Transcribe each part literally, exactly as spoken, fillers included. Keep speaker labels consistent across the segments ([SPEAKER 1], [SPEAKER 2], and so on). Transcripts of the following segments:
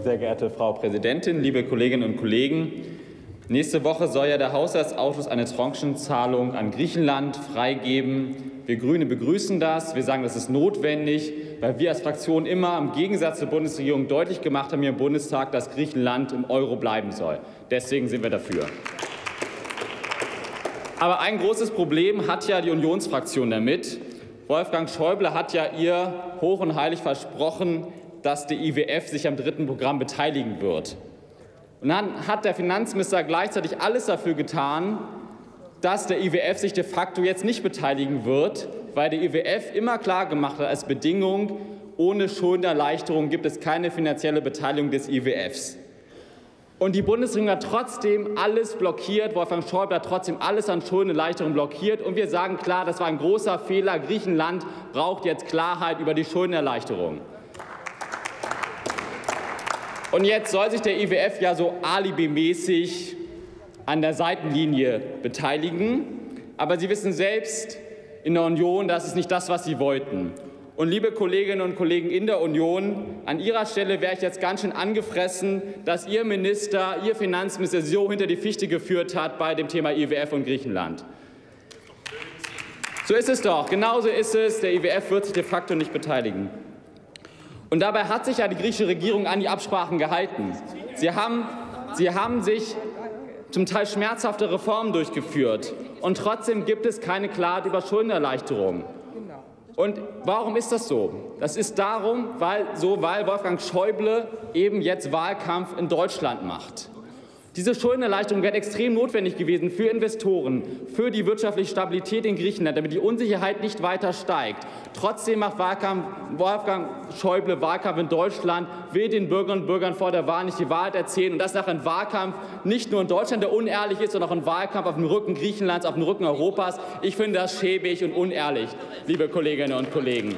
[SPEAKER 1] Sehr geehrte Frau Präsidentin, liebe Kolleginnen und Kollegen! Nächste Woche soll ja der Haushaltsausschuss eine Tranchenzahlung an Griechenland freigeben. Wir Grüne begrüßen das. Wir sagen, das ist notwendig, weil wir als Fraktion immer im Gegensatz zur Bundesregierung deutlich gemacht haben hier im Bundestag, dass Griechenland im Euro bleiben soll. Deswegen sind wir dafür. Aber ein großes Problem hat ja die Unionsfraktion damit. Wolfgang Schäuble hat ja ihr hoch und heilig versprochen, dass der I W F sich am dritten Programm beteiligen wird. Und dann hat der Finanzminister gleichzeitig alles dafür getan, dass der I W F sich de facto jetzt nicht beteiligen wird, weil der I W F immer klar gemacht hat, als Bedingung, ohne Schuldenerleichterung gibt es keine finanzielle Beteiligung des I W Fs. Und die Bundesregierung hat trotzdem alles blockiert. Wolfgang Schäuble hat trotzdem alles an Schuldenerleichterung blockiert. Und wir sagen klar, das war ein großer Fehler. Griechenland braucht jetzt Klarheit über die Schuldenerleichterung. Und jetzt soll sich der I W F ja so alibimäßig an der Seitenlinie beteiligen. Aber Sie wissen selbst in der Union, das ist nicht das, was Sie wollten. Und liebe Kolleginnen und Kollegen in der Union, an Ihrer Stelle wäre ich jetzt ganz schön angefressen, dass Ihr Minister, Ihr Finanzminister so hinter die Fichte geführt hat bei dem Thema I W F und Griechenland. So ist es doch. Genauso ist es. Der I W F wird sich de facto nicht beteiligen. Und dabei hat sich ja die griechische Regierung an die Absprachen gehalten. Sie haben, sie haben sich zum Teil schmerzhafte Reformen durchgeführt. Und trotzdem gibt es keine Klarheit über Schuldenerleichterung. Und warum ist das so? Das ist darum, weil, so, weil Wolfgang Schäuble eben jetzt Wahlkampf in Deutschland macht. Diese Schuldenerleichterung wäre extrem notwendig gewesen für Investoren, für die wirtschaftliche Stabilität in Griechenland, damit die Unsicherheit nicht weiter steigt. Trotzdem macht Wahlkampf, Wolfgang Schäuble Wahlkampf in Deutschland, will den Bürgerinnen und Bürgern vor der Wahl nicht die Wahrheit erzählen. Und das nach einem Wahlkampf nicht nur in Deutschland, der unehrlich ist, sondern auch ein Wahlkampf auf dem Rücken Griechenlands, auf dem Rücken Europas. Ich finde das schäbig und unehrlich, liebe Kolleginnen und Kollegen.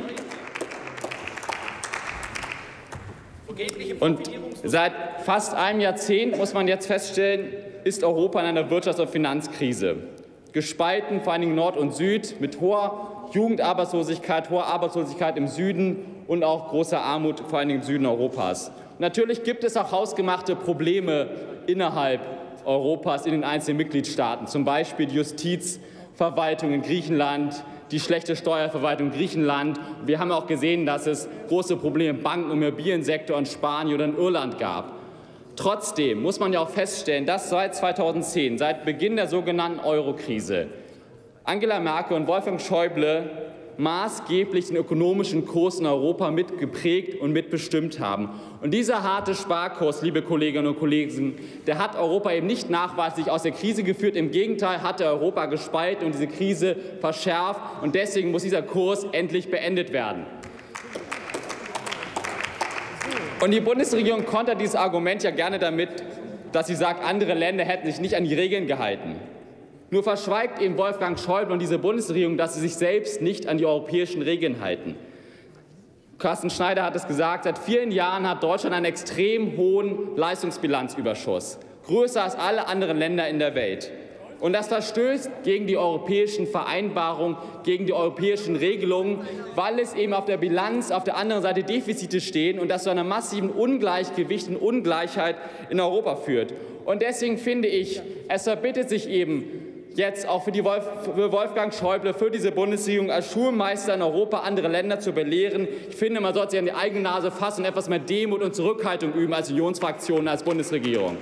[SPEAKER 1] Und seit fast einem Jahrzehnt, muss man jetzt feststellen, ist Europa in einer Wirtschafts- und Finanzkrise. Gespalten, vor allen Dingen Nord und Süd, mit hoher Jugendarbeitslosigkeit, hoher Arbeitslosigkeit im Süden und auch großer Armut, vor allen Dingen im Süden Europas. Und natürlich gibt es auch hausgemachte Probleme innerhalb Europas in den einzelnen Mitgliedstaaten, zum Beispiel die Justizverwaltung in Griechenland, die schlechte Steuerverwaltung in Griechenland. Wir haben auch gesehen, dass es große Probleme im Banken- und Immobiliensektor in Spanien oder in Irland gab. Trotzdem muss man ja auch feststellen, dass seit zweitausendzehn, seit Beginn der sogenannten Euro-Krise, Angela Merkel und Wolfgang Schäuble maßgeblich den ökonomischen Kurs in Europa mitgeprägt und mitbestimmt haben. Und dieser harte Sparkurs, liebe Kolleginnen und Kollegen, der hat Europa eben nicht nachweislich aus der Krise geführt. Im Gegenteil hat er Europa gespalten und diese Krise verschärft. Und deswegen muss dieser Kurs endlich beendet werden. Und die Bundesregierung kontert dieses Argument ja gerne damit, dass sie sagt, andere Länder hätten sich nicht an die Regeln gehalten. Nur verschweigt eben Wolfgang Schäuble und diese Bundesregierung, dass sie sich selbst nicht an die europäischen Regeln halten. Carsten Schneider hat es gesagt, seit vielen Jahren hat Deutschland einen extrem hohen Leistungsbilanzüberschuss, größer als alle anderen Länder in der Welt. Und das verstößt gegen die europäischen Vereinbarungen, gegen die europäischen Regelungen, weil es eben auf der Bilanz auf der anderen Seite Defizite stehen und das zu einer massiven Ungleichgewicht und Ungleichheit in Europa führt. Und deswegen finde ich, es verbittet sich eben jetzt auch für, die Wolf, für Wolfgang Schäuble, für diese Bundesregierung als Schulmeister in Europa andere Länder zu belehren. Ich finde, man sollte sich an die eigene Nase fassen und etwas mehr Demut und Zurückhaltung üben als Unionsfraktion, als Bundesregierung.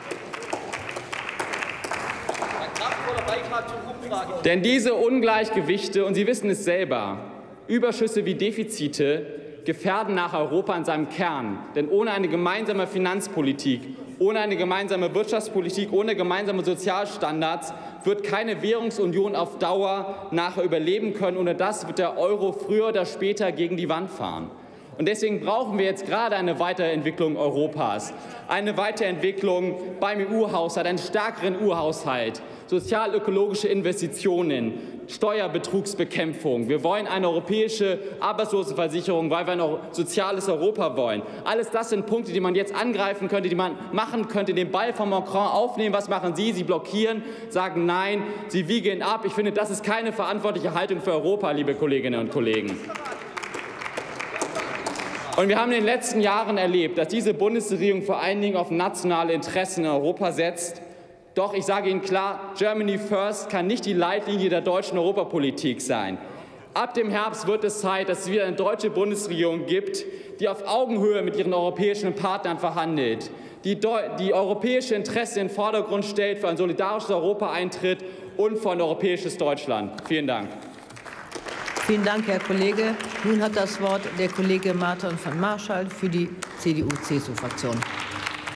[SPEAKER 1] Denn diese Ungleichgewichte, und Sie wissen es selber, Überschüsse wie Defizite gefährden nach Europa in seinem Kern. Denn ohne eine gemeinsame Finanzpolitik, ohne eine gemeinsame Wirtschaftspolitik, ohne gemeinsame Sozialstandards wird keine Währungsunion auf Dauer nachher überleben können. Ohne das wird der Euro früher oder später gegen die Wand fahren. Und deswegen brauchen wir jetzt gerade eine Weiterentwicklung Europas, eine Weiterentwicklung beim E U-Haushalt, einen stärkeren E U-Haushalt, sozial-ökologische Investitionen, Steuerbetrugsbekämpfung. Wir wollen eine europäische Arbeitslosenversicherung, weil wir ein soziales Europa wollen. Alles das sind Punkte, die man jetzt angreifen könnte, die man machen könnte, den Ball von Macron aufnehmen. Was machen Sie? Sie blockieren, sagen Nein, Sie wiegen ab. Ich finde, das ist keine verantwortliche Haltung für Europa, liebe Kolleginnen und Kollegen. Und wir haben in den letzten Jahren erlebt, dass diese Bundesregierung vor allen Dingen auf nationale Interessen in Europa setzt. Doch ich sage Ihnen klar, Germany First kann nicht die Leitlinie der deutschen Europapolitik sein. Ab dem Herbst wird es Zeit, dass es wieder eine deutsche Bundesregierung gibt, die auf Augenhöhe mit ihren europäischen Partnern verhandelt, die, die europäische Interessen in den Vordergrund stellt, für ein solidarisches Europa eintritt und für ein europäisches Deutschland. Vielen Dank.
[SPEAKER 2] Vielen Dank, Herr Kollege. Nun hat das Wort der Kollege Martin von Marschall für die C D U C S U-Fraktion.